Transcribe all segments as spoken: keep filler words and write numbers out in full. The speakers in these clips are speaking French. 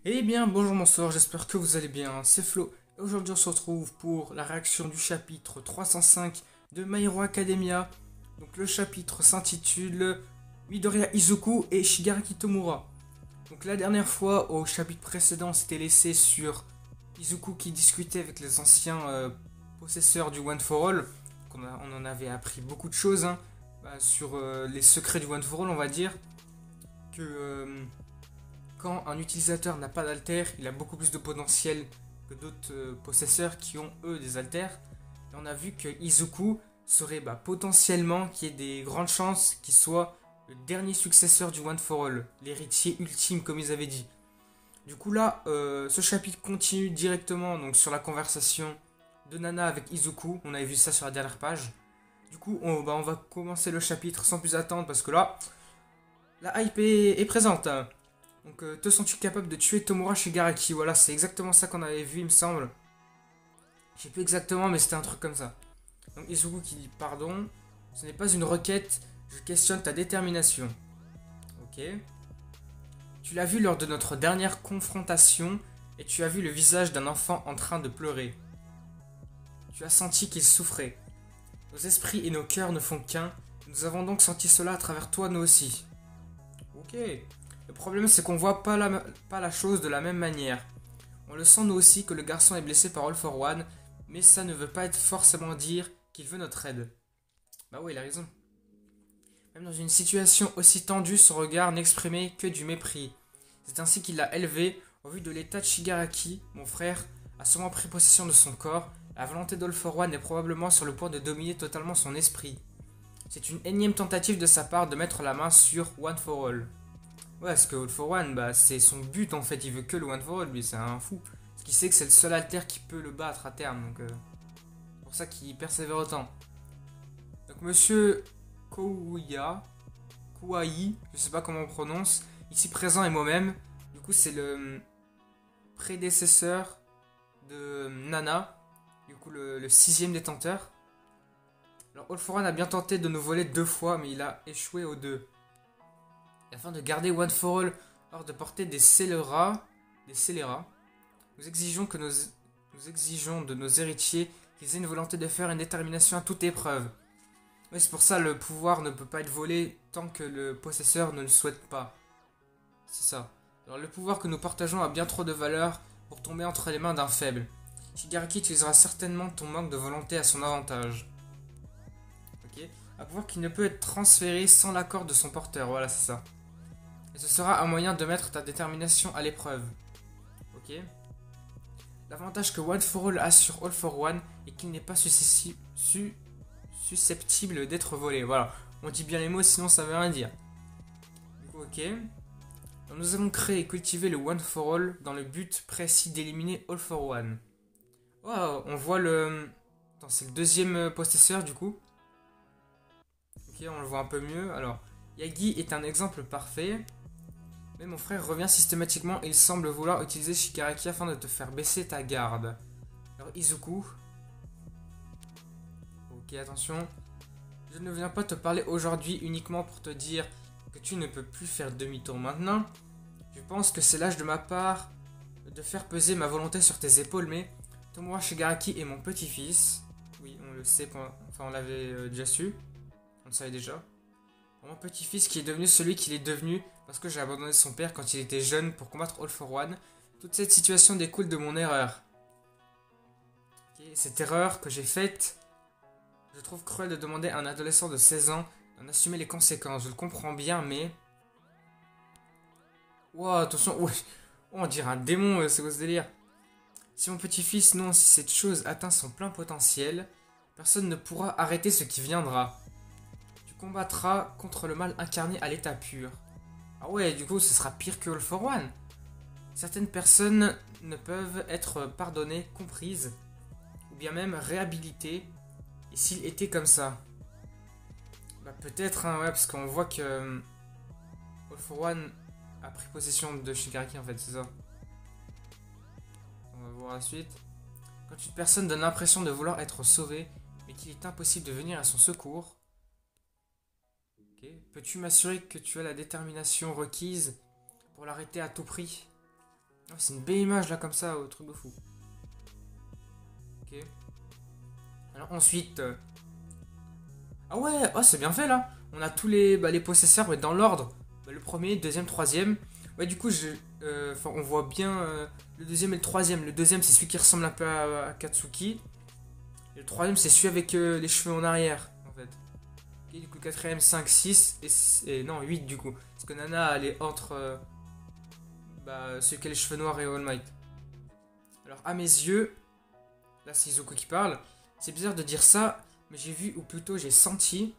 Eh bien, bonjour, bonsoir, j'espère que vous allez bien, c'est Flo. Et aujourd'hui, on se retrouve pour la réaction du chapitre trois cent cinq de My Hero Academia. Donc, le chapitre s'intitule Midoriya Izuku et Shigaraki Tomura. Donc, la dernière fois, au chapitre précédent, on s'était laissé sur Izuku qui discutait avec les anciens euh, possesseurs du One for All. Donc, on, a- on en avait appris beaucoup de choses hein, bah, sur euh, les secrets du One for All, on va dire. Que. euh, Quand un utilisateur n'a pas d'alter, il a beaucoup plus de potentiel que d'autres euh, possesseurs qui ont eux des alters. Et on a vu que Izuku serait bah, potentiellement, qu'il y ait des grandes chances qu'il soit le dernier successeur du One for All, l'héritier ultime comme ils avaient dit. Du coup là, euh, ce chapitre continue directement donc sur la conversation de Nana avec Izuku. On avait vu ça sur la dernière page. Du coup, on, bah, on va commencer le chapitre sans plus attendre parce que là, la hype est, est présente. Donc, euh, te sens-tu capable de tuer Tomura Shigaraki? Voilà, c'est exactement ça qu'on avait vu, il me semble. Je sais plus exactement, mais c'était un truc comme ça. Donc, Izuku qui dit pardon. Ce n'est pas une requête, je questionne ta détermination. Ok. Tu l'as vu lors de notre dernière confrontation et tu as vu le visage d'un enfant en train de pleurer. Tu as senti qu'il souffrait. Nos esprits et nos cœurs ne font qu'un. Nous avons donc senti cela à travers toi, nous aussi. Ok. Le problème, c'est qu'on voit pas la, pas la chose de la même manière. On le sent nous aussi que le garçon est blessé par All for One, mais ça ne veut pas être forcément dire qu'il veut notre aide. Bah oui, il a raison. Même dans une situation aussi tendue, son regard n'exprimait que du mépris. C'est ainsi qu'il l'a élevé, au vu de l'état de Shigaraki, mon frère, a sûrement pris possession de son corps, la volonté d'All for One est probablement sur le point de dominer totalement son esprit. C'est une énième tentative de sa part de mettre la main sur One for All. Ouais, parce que All for One, bah, c'est son but en fait, il veut que le One for All, lui, c'est un fou. Parce qu'il sait que c'est le seul alter qui peut le battre à terme, donc euh, c'est pour ça qu'il persévère autant. Donc monsieur Kouya, Kouai, je sais pas comment on prononce, ici présent et moi-même, du coup c'est le prédécesseur de Nana, du coup le, le sixième détenteur. Alors All for One a bien tenté de nous voler deux fois, mais il a échoué aux deux. Et afin de garder One for All hors de portée des scélérats, des scélérats, nous exigeons, que nos, nous exigeons de nos héritiers qu'ils aient une volonté de faire une détermination à toute épreuve. Oui, c'est pour ça le pouvoir ne peut pas être volé tant que le possesseur ne le souhaite pas. C'est ça. Alors le pouvoir que nous partageons a bien trop de valeur pour tomber entre les mains d'un faible. Shigaraki utilisera certainement ton manque de volonté à son avantage. Ok. Un pouvoir qui ne peut être transféré sans l'accord de son porteur, voilà c'est ça. Et ce sera un moyen de mettre ta détermination à l'épreuve. Ok. L'avantage que One for All a sur All for One est qu'il n'est pas susceptible, su- susceptible d'être volé. Voilà, on dit bien les mots sinon ça veut rien dire. Du coup, ok. Donc, nous avons créé et cultivé le One for All dans le but précis d'éliminer All for One. Oh, on voit le... Attends, c'est le deuxième possesseur du coup. Ok, on le voit un peu mieux. Alors, Yagi est un exemple parfait. Mais mon frère revient systématiquement et il semble vouloir utiliser Shigaraki afin de te faire baisser ta garde. Alors Izuku. Ok, attention. Je ne viens pas te parler aujourd'hui uniquement pour te dire que tu ne peux plus faire demi-tour maintenant. Je pense que c'est l'âge de ma part de faire peser ma volonté sur tes épaules, mais Tomura Shigaraki est mon petit-fils. Oui, on le sait, enfin on l'avait euh, déjà su. On le savait déjà. Mon petit-fils qui est devenu celui qu'il est devenu parce que j'ai abandonné son père quand il était jeune pour combattre All for One. Toute cette situation découle de mon erreur. Okay, cette erreur que j'ai faite, je trouve cruel de demander à un adolescent de seize ans d'en assumer les conséquences. Je le comprends bien, mais... Wow, attention, ouais. Oh, on dirait un démon, euh, c'est quoi ce délire? Si mon petit-fils, non, si cette chose atteint son plein potentiel, personne ne pourra arrêter ce qui viendra. Tu combattras contre le mal incarné à l'état pur. Ah ouais, du coup, ce sera pire que All for One. Certaines personnes ne peuvent être pardonnées, comprises, ou bien même réhabilitées, et s'il était comme ça. Bah peut-être, hein, ouais, parce qu'on voit que euh, All for One a pris possession de Shigaraki, en fait, c'est ça. On va voir la suite. Quand une personne donne l'impression de vouloir être sauvée, mais qu'il est impossible de venir à son secours, okay, peux-tu m'assurer que tu as la détermination requise pour l'arrêter à tout prix? Oh, c'est une belle image là comme ça, au truc de fou. Ok. Alors ensuite... euh, Ah ouais, oh, c'est bien fait là. On a tous les, bah, les possesseurs mais dans l'ordre. Bah, le premier, deuxième, troisième. Ouais, du coup, je, euh, on voit bien euh, le deuxième et le troisième. Le deuxième, c'est celui qui ressemble un peu à, à Katsuki. Et le troisième, c'est celui avec euh, les cheveux en arrière, en fait. Ok, du coup, le quatrième, cinq, six et, et non, huit du coup. Parce que Nana, elle est entre euh, bah, celui qui a les cheveux noirs et All Might. Alors, à mes yeux, là, c'est Izuku qui parle. C'est bizarre de dire ça, mais j'ai vu, ou plutôt j'ai senti,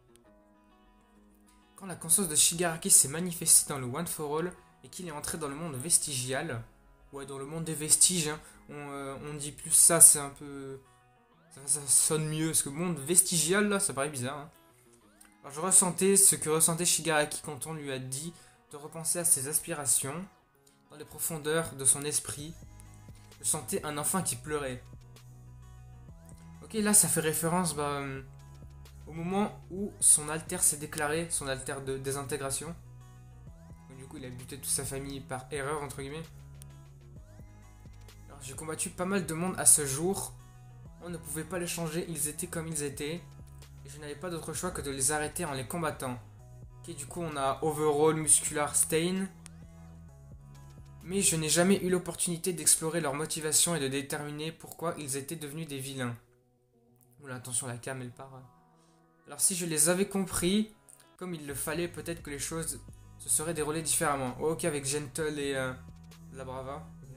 quand la conscience de Shigaraki s'est manifestée dans le One for All et qu'il est entré dans le monde vestigial, ouais, dans le monde des vestiges, hein, on, euh, on dit plus ça, c'est un peu. Ça, ça sonne mieux, parce que le monde vestigial, là, ça paraît bizarre. Hein. Alors, je ressentais ce que ressentait Shigaraki quand on lui a dit de repenser à ses aspirations, dans les profondeurs de son esprit. Je sentais un enfant qui pleurait. Ok, là, ça fait référence, bah. euh, Au moment où son alter s'est déclaré, son alter de désintégration. Donc, du coup, il a buté toute sa famille par erreur, entre guillemets. Alors, j'ai combattu pas mal de monde à ce jour. On ne pouvait pas les changer, ils étaient comme ils étaient. Et je n'avais pas d'autre choix que de les arrêter en les combattant. Ok, du coup, on a Overall, Muscular, Stain. Mais je n'ai jamais eu l'opportunité d'explorer leur motivation et de déterminer pourquoi ils étaient devenus des vilains. Oula, attention, la cam, elle part. Alors si je les avais compris, comme il le fallait, peut-être que les choses se seraient déroulées différemment. Oh, ok, avec Gentle et euh, la Brava. Okay.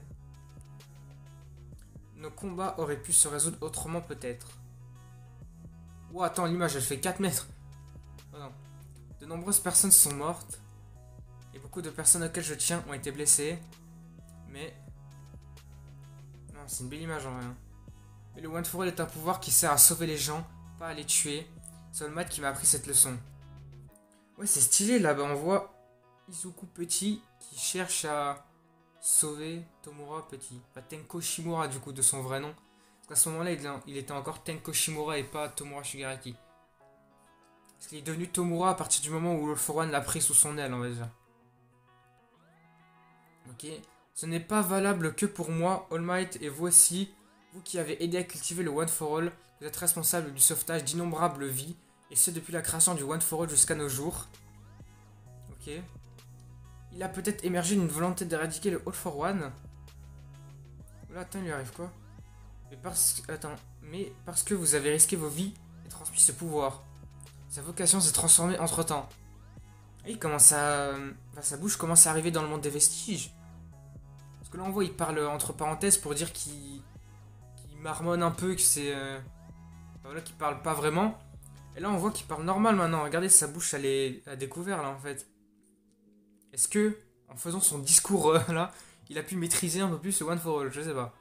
Nos combats auraient pu se résoudre autrement peut-être. Oh, attends, l'image, elle fait quatre mètres. Oh non. De nombreuses personnes sont mortes. Et beaucoup de personnes auxquelles je tiens ont été blessées. Mais... Non, c'est une belle image en vrai. Hein. Mais le One for All est un pouvoir qui sert à sauver les gens, pas à les tuer. C'est All Might qui m'a appris cette leçon. Ouais, c'est stylé là-bas. On voit Izuku petit qui cherche à sauver Tomura petit. Pas Tenko Shimura du coup de son vrai nom. Parce qu'à ce moment-là, il était encore Tenko Shimura et pas Tomura Shigaraki. Parce qu'il est devenu Tomura à partir du moment où All for One l'a pris sous son aile, on va dire. Ok. Ce n'est pas valable que pour moi, All Might, et vous aussi, vous qui avez aidé à cultiver le One for All, vous êtes responsable du sauvetage d'innombrables vies, et ce depuis la création du One for All jusqu'à nos jours. Ok. Il a peut-être émergé d'une volonté d'éradiquer le All for One. Là, attends, il lui arrive quoi? Mais parce que... Attends. Mais parce que vous avez risqué vos vies et transmis ce pouvoir. Sa vocation s'est transformée entre temps. Et il commence à... Enfin, sa bouche commence à arriver dans le monde des vestiges. Parce que là, on voit, il parle entre parenthèses pour dire qu'il... qu'il marmonne un peu, que c'est... Euh... Enfin, voilà, qu'il parle pas vraiment. Et là, on voit qu'il parle normal maintenant. Regardez, sa bouche, elle est à découvert, là, en fait. Est-ce que, en faisant son discours, euh, là, il a pu maîtriser un peu plus le One for All? Je sais pas.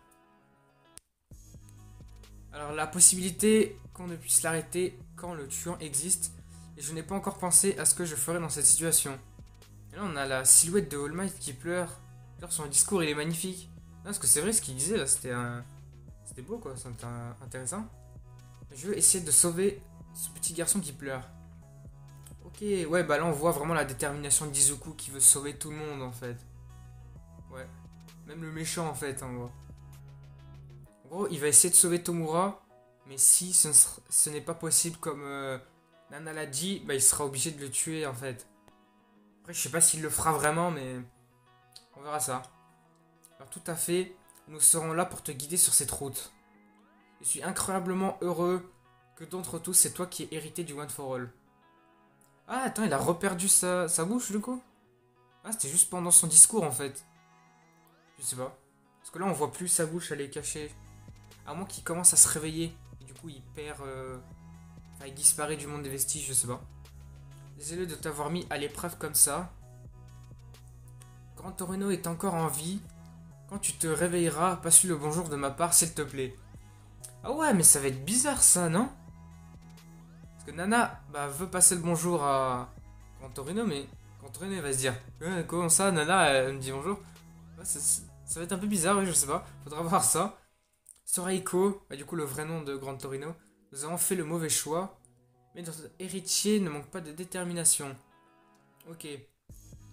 Alors, la possibilité qu'on ne puisse l'arrêter quand le tuant existe, et je n'ai pas encore pensé à ce que je ferais dans cette situation. Et là, on a la silhouette de All Might qui pleure. Genre, son discours, il est magnifique. Non, parce que c'est vrai, ce qu'il disait, là, c'était un... C'était beau, quoi, c'était intéressant. Je veux essayer de sauver ce petit garçon qui pleure. Ok, ouais, bah là, on voit vraiment la détermination d'Izuku qui veut sauver tout le monde, en fait. Ouais. Même le méchant, en fait, on voit. En gros, il va essayer de sauver Tomura, mais si ce, ce n'est pas possible comme euh, Nana l'a dit, bah, il sera obligé de le tuer en fait. Après, je sais pas s'il le fera vraiment, mais on verra ça. Alors tout à fait, nous serons là pour te guider sur cette route. Je suis incroyablement heureux que d'entre tous, c'est toi qui es hérité du One for All. Ah, attends, il a reperdu sa, sa bouche du coup? Ah, c'était juste pendant son discours en fait. Je sais pas. Parce que là, on voit plus sa bouche, elle est cachée. À moins qu'il commence à se réveiller. Et du coup, il perd... Euh... Enfin, il disparaît du monde des vestiges, je sais pas. Désolé de t'avoir mis à l'épreuve comme ça. Grand Torino est encore en vie. Quand tu te réveilleras, passe-lui le bonjour de ma part, s'il te plaît. Ah ouais, mais ça va être bizarre, ça, non? Parce que Nana bah, veut passer le bonjour à Grand Torino, mais Grand Torino va se dire eh, comment ça, Nana, elle me dit bonjour. Ouais, ça, ça va être un peu bizarre, oui, je sais pas. Faudra voir ça. Soraiko, bah, du coup le vrai nom de Grand Torino, nous avons fait le mauvais choix, mais notre héritier ne manque pas de détermination. Ok.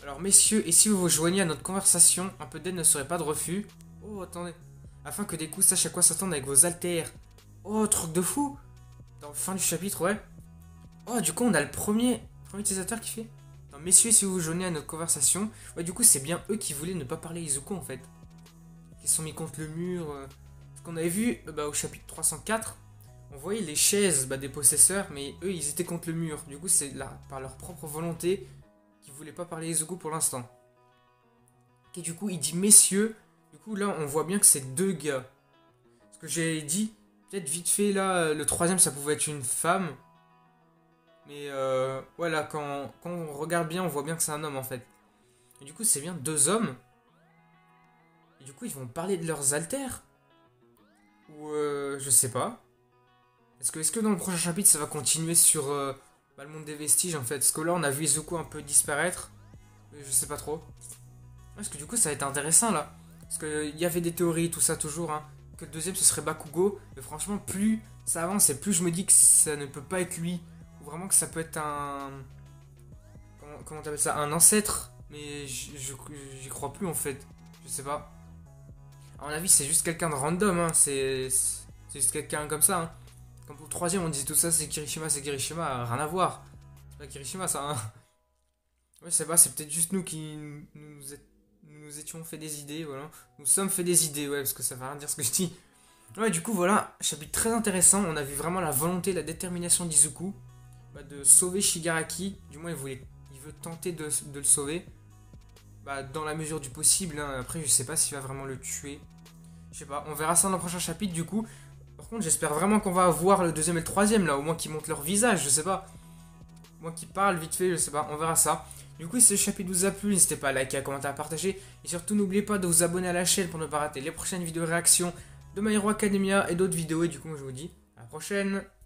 Alors messieurs, et si vous vous joignez à notre conversation, un peu d'aide ne serait pas de refus. Oh attendez. Afin que des coups sachent à quoi s'attendre avec vos haltères. Oh truc de fou. Dans la fin du chapitre, ouais. Oh du coup on a le premier, premier utilisateur qui fait. Non messieurs, si vous vous joignez à notre conversation. Ouais du coup c'est bien eux qui voulaient ne pas parler Izuku en fait. Qui se sont mis contre le mur. Euh... Ce qu'on avait vu euh, bah, au chapitre trois cent quatre. On voyait les chaises bah, des possesseurs, mais eux ils étaient contre le mur. Du coup c'est là, par leur propre volonté, qu'ils voulaient pas parler Izuku pour l'instant. Et du coup il dit messieurs. Du coup là on voit bien que c'est deux gars. Ce que j'ai dit, peut-être vite fait là, le troisième ça pouvait être une femme. Mais euh, voilà, quand, quand on regarde bien on voit bien que c'est un homme en fait. Et du coup c'est bien deux hommes. Et du coup ils vont parler de leurs haltères. Ou euh, je sais pas. Est-ce que, est-ce que dans le prochain chapitre ça va continuer sur euh, bah, le monde des vestiges en fait? Parce que là on a vu Izuku un peu disparaître. Mais je sais pas trop. Parce que du coup ça va être intéressant là. Parce qu'il y avait des théories, tout ça toujours. Hein, que le deuxième ce serait Bakugo. Mais franchement plus ça avance et plus je me dis que ça ne peut pas être lui. Ou vraiment que ça peut être un... Comment, comment t'appelles ça? Un ancêtre. Mais j'y crois plus en fait. Je sais pas. À mon avis c'est juste quelqu'un de random. Hein. C'est juste quelqu'un comme ça. Hein. Comme pour le troisième, on disait tout ça, c'est Kirishima, c'est Kirishima, rien à voir. C'est pas Kirishima, ça. Hein. Ouais, je sais pas, c'est peut-être juste nous qui nous, nous, est- nous étions fait des idées, voilà. Nous sommes fait des idées, ouais, parce que ça veut rien dire ce que je dis. Ouais, du coup, voilà, chapitre très intéressant. On a vu vraiment la volonté, la détermination d'Izuku bah, de sauver Shigaraki. Du moins, il, voulait, il veut tenter de, de le sauver. Bah, dans la mesure du possible. Hein. Après, je sais pas s'il va vraiment le tuer. Je sais pas, on verra ça dans le prochain chapitre, du coup. Par contre, j'espère vraiment qu'on va avoir le deuxième et le troisième, là, au moins qu'ils montrent leur visage, je sais pas. Au moins qu'ils parlent vite fait, je sais pas, on verra ça. Du coup, si ce chapitre vous a plu, n'hésitez pas à liker, à commenter, à partager. Et surtout, n'oubliez pas de vous abonner à la chaîne pour ne pas rater les prochaines vidéos réactions de My Hero Academia et d'autres vidéos. Et du coup, moi, je vous dis à la prochaine.